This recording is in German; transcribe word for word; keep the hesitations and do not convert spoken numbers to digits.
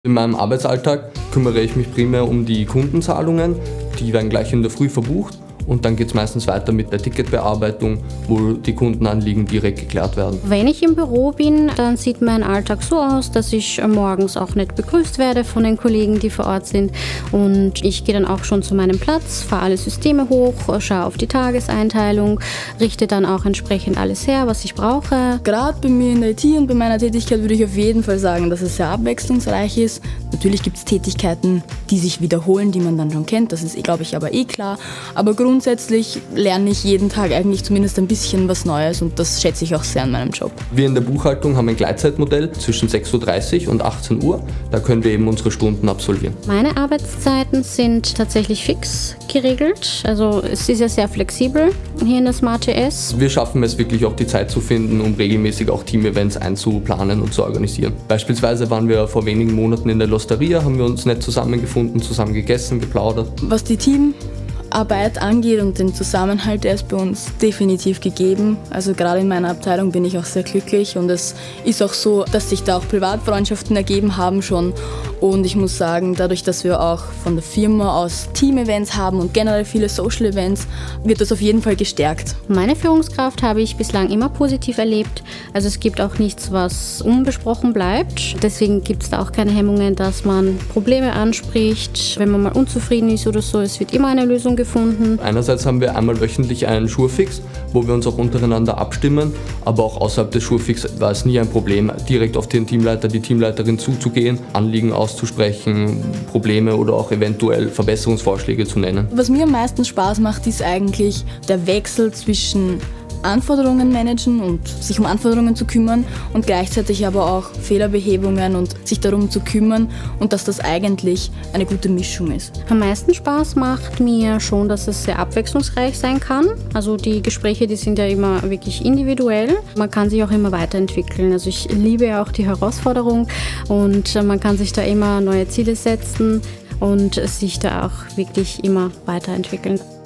In meinem Arbeitsalltag kümmere ich mich primär um die Kundenzahlungen. Die werden gleich in der Früh verbucht und dann geht es meistens weiter mit der Ticketbearbeitung, wo die Kundenanliegen direkt geklärt werden. Wenn ich im Büro bin, dann sieht mein Alltag so aus, dass ich morgens auch nett begrüßt werde von den Kollegen, die vor Ort sind. Und ich gehe dann auch schon zu meinem Platz, fahre alle Systeme hoch, schaue auf die Tageseinteilung, richte dann auch entsprechend alles her, was ich brauche. Gerade bei mir in der I T und bei meiner Tätigkeit würde ich auf jeden Fall sagen, dass es sehr abwechslungsreich ist. Natürlich gibt es Tätigkeiten, die sich wiederholen, die man dann schon kennt, das ist, glaube ich, aber eh klar. Aber grundsätzlich lerne ich jeden Tag eigentlich zumindest ein bisschen was Neues und das schätze ich auch sehr an meinem Job. Wir in der Buchhaltung haben ein Gleitzeitmodell zwischen sechs Uhr dreißig und achtzehn Uhr. Da können wir eben unsere Stunden absolvieren. Meine Arbeitszeiten sind tatsächlich fix geregelt. Also es ist ja sehr flexibel hier in der Smart T S. Wir schaffen es wirklich auch die Zeit zu finden, um regelmäßig auch Team-Events einzuplanen und zu organisieren. Beispielsweise waren wir vor wenigen Monaten in der Losteria, haben wir uns nett zusammengefunden, zusammen gegessen, geplaudert. Was die Team Arbeit angeht und den Zusammenhalt, der ist bei uns definitiv gegeben. Also gerade in meiner Abteilung bin ich auch sehr glücklich und es ist auch so, dass sich da auch Privatfreundschaften ergeben haben schon. Und ich muss sagen, dadurch, dass wir auch von der Firma aus Team-Events haben und generell viele Social-Events, wird das auf jeden Fall gestärkt. Meine Führungskraft habe ich bislang immer positiv erlebt. Also es gibt auch nichts, was unbesprochen bleibt. Deswegen gibt es da auch keine Hemmungen, dass man Probleme anspricht, wenn man mal unzufrieden ist oder so. Es wird immer eine Lösung gefunden. Einerseits haben wir einmal wöchentlich einen Schurfix, wo wir uns auch untereinander abstimmen, aber auch außerhalb des Schurfix war es nie ein Problem, direkt auf den Teamleiter, die Teamleiterin zuzugehen, Anliegen auszusprechen, Probleme oder auch eventuell Verbesserungsvorschläge zu nennen. Was mir am meisten Spaß macht, ist eigentlich der Wechsel zwischen Anforderungen managen und sich um Anforderungen zu kümmern und gleichzeitig aber auch Fehlerbehebungen und sich darum zu kümmern und dass das eigentlich eine gute Mischung ist. Am meisten Spaß macht mir schon, dass es sehr abwechslungsreich sein kann. Also die Gespräche, die sind ja immer wirklich individuell. Man kann sich auch immer weiterentwickeln. Also ich liebe ja auch die Herausforderung und man kann sich da immer neue Ziele setzen und sich da auch wirklich immer weiterentwickeln.